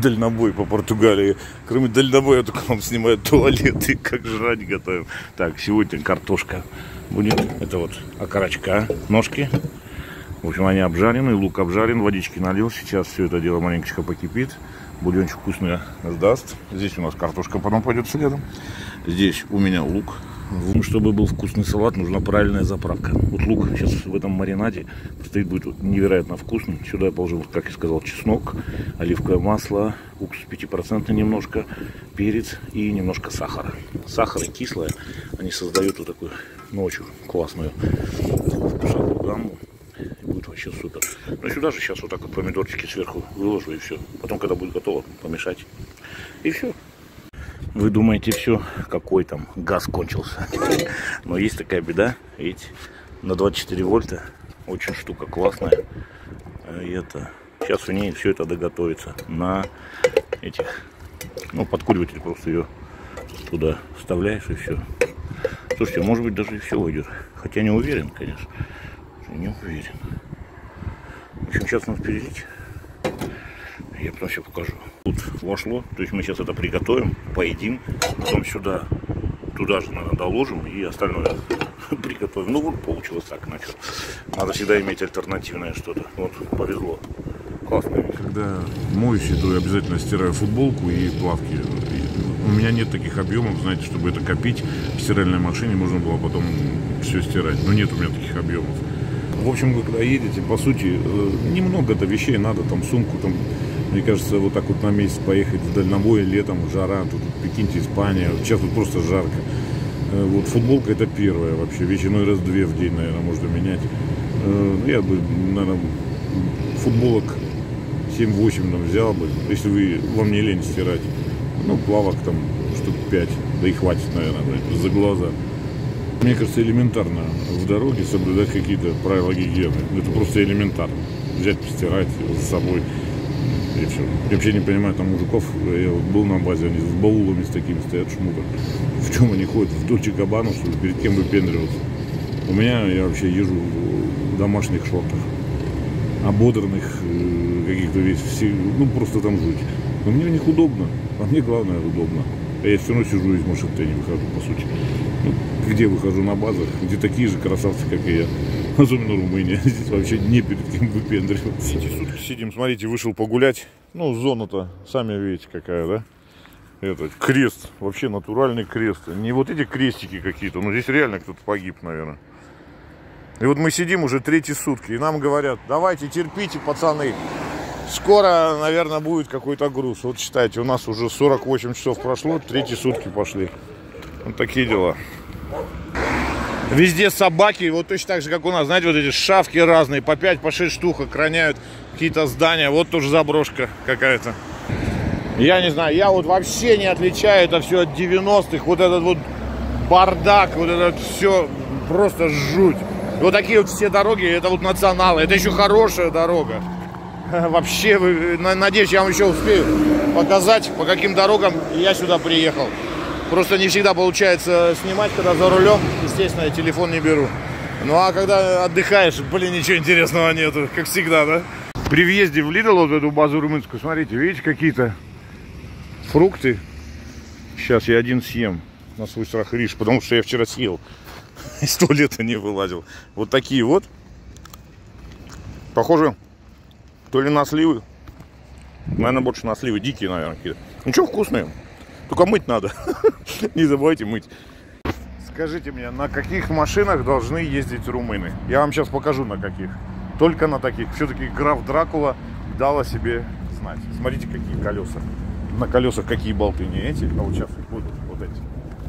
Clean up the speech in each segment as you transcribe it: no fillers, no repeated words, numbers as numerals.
дальнобой по Португалии. Кроме дальнобоя, только нам снимают туалеты, как жрать готовим. Так, сегодня картошка будет. Это вот окорочка, ножки. В общем, они обжарены, лук обжарен, водички налил. Сейчас все это дело маленечко покипит. Бульончик вкусный сдаст. Здесь у нас картошка потом пойдет следом. Здесь у меня лук. Чтобы был вкусный салат, нужна правильная заправка. Вот лук сейчас в этом маринаде стоит, будет невероятно вкусным. Сюда я положил, как я сказал, чеснок, оливковое масло, уксус 5% немножко, перец и немножко сахара. Сахар и кислое, они создают вот такую, ну, очень классную вкусовую гамму. Будет вообще супер. Но сюда же сейчас вот так вот помидорчики сверху выложу и все. Потом, когда будет готово, помешать. И все. Вы думаете, все, какой там газ кончился. Но есть такая беда, видите, на 24 вольта. Очень штука классная. И это, сейчас в ней все это доготовится на этих, ну, подкуриватель, просто ее туда вставляешь и все. Слушайте, может быть, даже и все уйдет. Хотя не уверен, конечно. Не уверен. В общем, сейчас надо перелить. Я потом все покажу. Тут вошло, то есть мы сейчас это приготовим, поедим, потом сюда, туда же, наверное, доложим и остальное приготовим. Ну вот получилось так, значит. Надо всегда иметь альтернативное что-то. Вот, повезло. Классно. Когда моюсь, то обязательно стираю футболку и плавки. У меня нет таких объемов, знаете, чтобы это копить в стиральной машине, можно было потом все стирать. Но нет у меня таких объемов. В общем, вы когда едете, по сути, немного-то вещей надо, там сумку, там, мне кажется, вот так вот на месяц поехать в дальнобой, летом, жара, тут, прикиньте, Испания, сейчас тут просто жарко. Вот футболка это первая вообще, вещь иной раз 2 в день, наверное, можно менять. Я бы, наверное, футболок 7-8 там взял бы, если вам не лень стирать. Ну, плавок там штук 5, да и хватит, наверное, за глаза. Мне кажется, элементарно в дороге соблюдать какие-то правила гигиены. Это просто элементарно. Взять, постирать за собой. И все. Я вообще не понимаю, там мужиков, я вот был на базе, они с баулами с такими стоят, шмуток. В чем они ходят? В Дольче Габбана, что ли? Перед кем выпендриваться? У меня, я вообще езжу в домашних шортах. Ободранных каких-то весь, ну просто там жуть. Но мне в них удобно, а мне главное удобно. А я все равно сижу из машины, я не выхожу, по сути. Ну, где выхожу на базах, где такие же красавцы, как и я. Особенно Румыния. Здесь вообще не перед кем выпендриваться. Эти сутки сидим, смотрите, вышел погулять. Ну, зона-то, сами видите, какая, да? Этот крест, вообще натуральный крест. Не вот эти крестики какие-то, но здесь реально кто-то погиб, наверное. И вот мы сидим уже 3-й сутки, и нам говорят, давайте терпите, пацаны. Скоро, наверное, будет какой-то груз. Вот считайте, у нас уже 48 часов прошло, 3-й сутки пошли. Вот такие дела. Везде собаки, вот точно так же, как у нас. Знаете, вот эти шавки разные, по 5-6 штук охраняют какие-то здания. Вот тоже заброшка какая-то. Я не знаю, я вот вообще не отличаю это все от 90-х. Вот этот вот бардак, вот это все просто жуть. Вот такие вот все дороги, это вот националы. Это еще хорошая дорога. Вообще, надеюсь, я вам еще успею показать, по каким дорогам я сюда приехал. Просто не всегда получается снимать, когда за рулем. Естественно, я телефон не беру. Ну а когда отдыхаешь, блин, ничего интересного нету, как всегда, да? При въезде в Lidl, вот эту базу румынскую, смотрите, видите, какие-то фрукты. Сейчас я один съем на свой страх и риск, потому что я вчера съел. Из туалета не вылазил. Вот такие вот. Похоже, то ли на сливы. Наверное, больше на сливы. Дикие, наверное, какие-то. Ничего, вкусные. Только мыть надо. Не забывайте мыть. Скажите мне, на каких машинах должны ездить румыны? Я вам сейчас покажу, на каких. Только на таких. Все-таки граф Дракула дал о себе знать. Смотрите, какие колеса. На колесах какие болты. Не эти, а вот сейчас будут вот эти.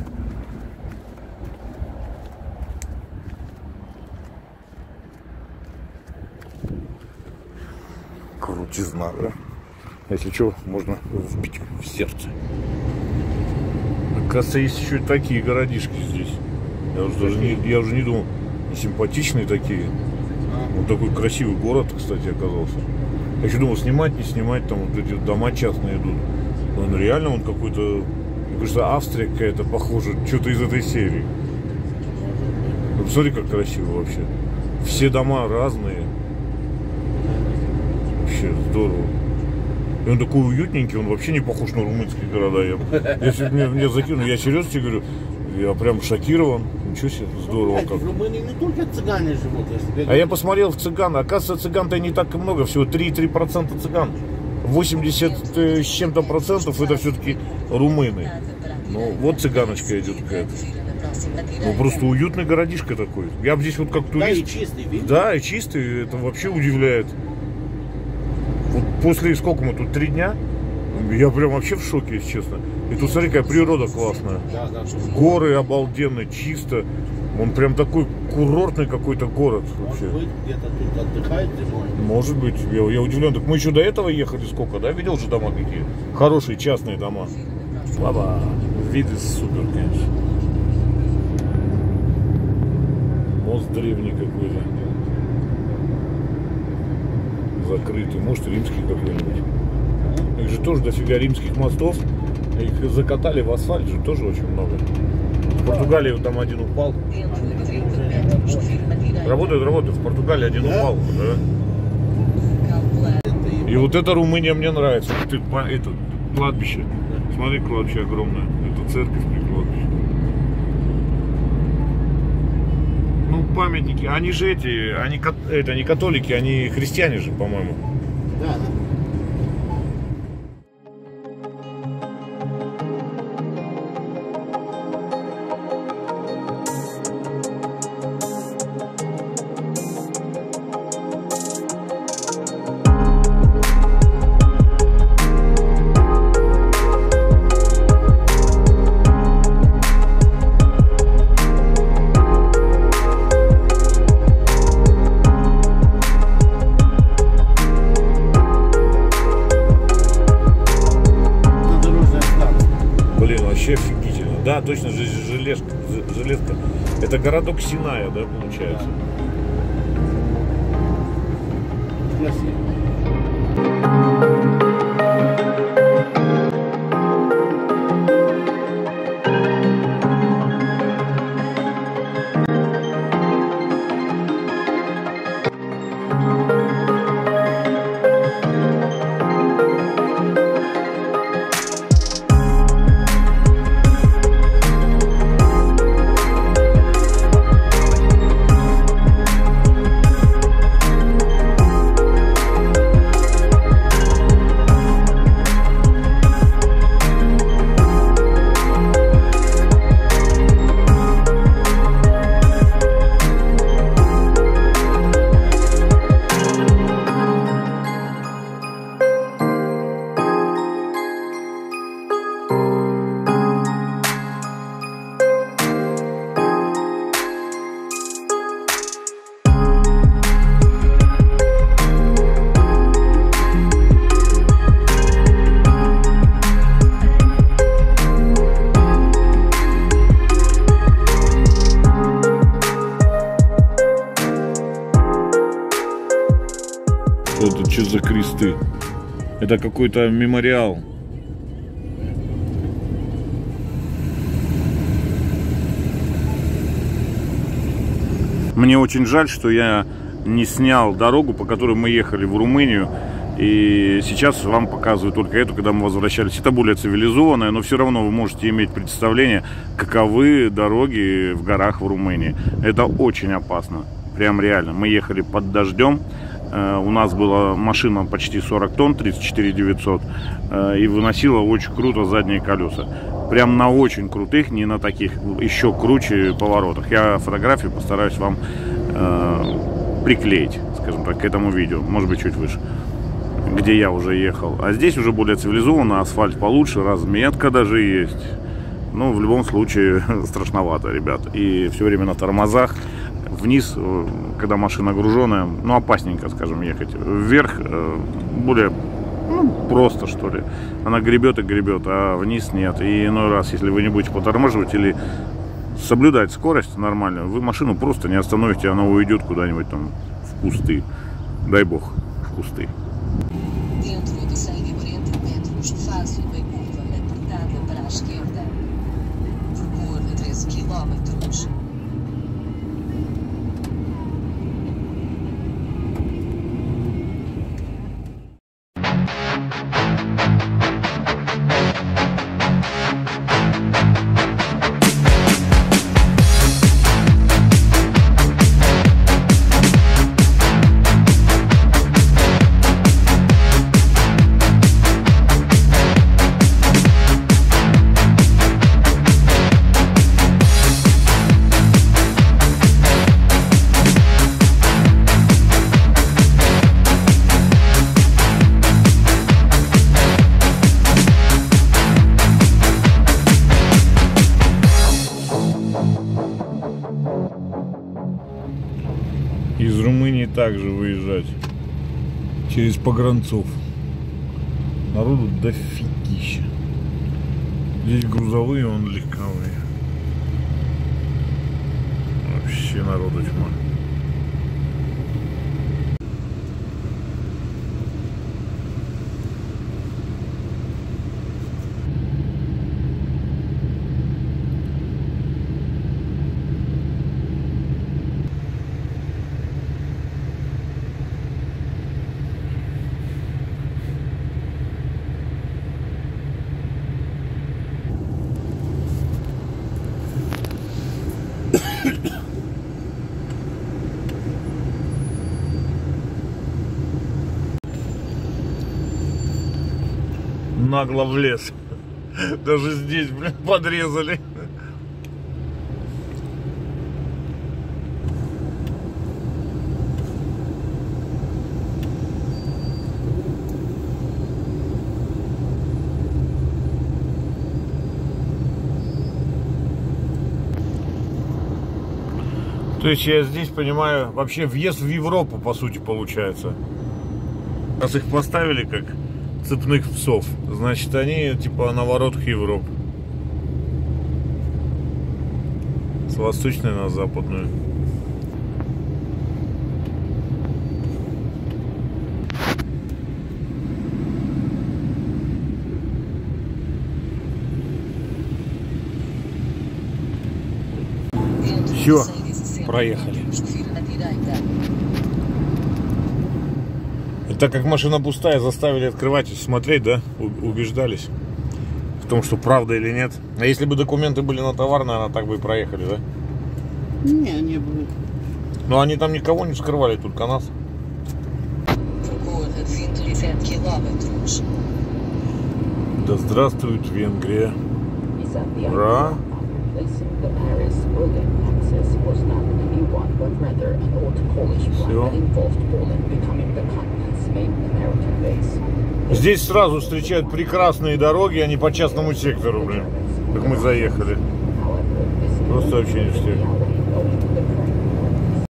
Крутизна, да? Если что, можно вбить в сердце. Оказывается, есть еще и такие городишки здесь. Я уже не думал. Симпатичные такие. Вот такой красивый город, кстати, оказался. Я еще думал, снимать, не снимать. Там вот эти дома частные идут. Он реально, он какой-то, мне кажется, Австрия какая-то похожа. Что-то из этой серии. Ну, посмотри, как красиво вообще. Все дома разные. Вообще здорово. И он такой уютненький, он вообще не похож на румынские города. Если мне закинул, я серьезно тебе говорю, я прям шокирован. Ничего себе, здорово как. В Румынии не только цыгане живут. А я посмотрел в цыган, оказывается, цыган-то не так и много, всего 3,3% цыган. 80 с чем-то процентов это все-таки румыны. Ну, вот цыганочка идет какая-то. Ну, просто уютный городишко такой. Я бы здесь вот как турист... Да, и чистый, видишь? Да, и чистый, это вообще удивляет. Вот после, сколько мы тут, 3 дня? Я прям вообще в шоке, если честно. И тут, смотри, какая природа классная. Да, да. Горы обалденные, чисто. Он прям такой курортный какой-то город вообще. Может быть, где-то тут отдыхает зимой. Может быть, я удивлен. Так мы еще до этого ехали сколько, да? Видел же дома какие? Хорошие частные дома. Баба, виды супер, конечно. Мост древний какой-то. Закрытый. Может, римский какой-нибудь. Их же тоже дофига римских мостов. Их закатали в асфальт же тоже очень много. В Португалии там один упал. Работает. В Португалии один упал. Да. И вот эта Румыния мне нравится. Это кладбище. Смотри, кладбище огромное. Это церковь при кладбище. Ну, памятники. Они же это не католики, они христиане же, по-моему. Да, да. Вообще офигительно. Да, точно, железка. Это городок Синая, да, получается? Красиво. Это что за кресты? Это какой-то мемориал. Мне очень жаль, что я не снял дорогу, по которой мы ехали в Румынию. И сейчас вам показываю только эту, когда мы возвращались. Это более цивилизованная, но все равно вы можете иметь представление, каковы дороги в горах в Румынии. Это очень опасно. Прям реально. Мы ехали под дождем. У нас была машина почти 40 тонн, 34 900, и выносила очень круто задние колеса. Прям на очень крутых, не на таких еще круче поворотах. Я фотографию постараюсь вам приклеить, скажем так, к этому видео, может быть чуть выше, где я уже ехал. А здесь уже более цивилизованно, асфальт получше, разметка даже есть. Ну, в любом случае, страшновато, ребят. И все время на тормозах. Вниз, когда машина груженная, ну, опасненько, скажем, ехать. Вверх более, ну, просто, что ли. Она гребет и гребет, а вниз нет. И иной раз, если вы не будете потормаживать или соблюдать скорость нормальную, вы машину просто не остановите, она уйдет куда-нибудь там в кусты. Дай бог, в кусты. Румынии также выезжать. Через погранцов. Народу дофигища. Здесь грузовые, он легковые. Вообще народу тьма. Нагло влез. Даже здесь, блин, подрезали. То есть я здесь понимаю, вообще въезд в Европу, по сути, получается. Раз их поставили как цепных псов, значит они типа на воротах Европы. С восточной на западную. Все, проехали. И так как машина пустая, заставили открывать и смотреть, да? Убеждались в том, что правда или нет. А если бы документы были на товар, наверное, так бы и проехали, да? Не было. Но они там никого не скрывали, только нас. Да здравствует Венгрия. Ура! Все. Здесь сразу встречают прекрасные дороги, а не по частному сектору, блин. Как мы заехали. Просто вообще ништяк.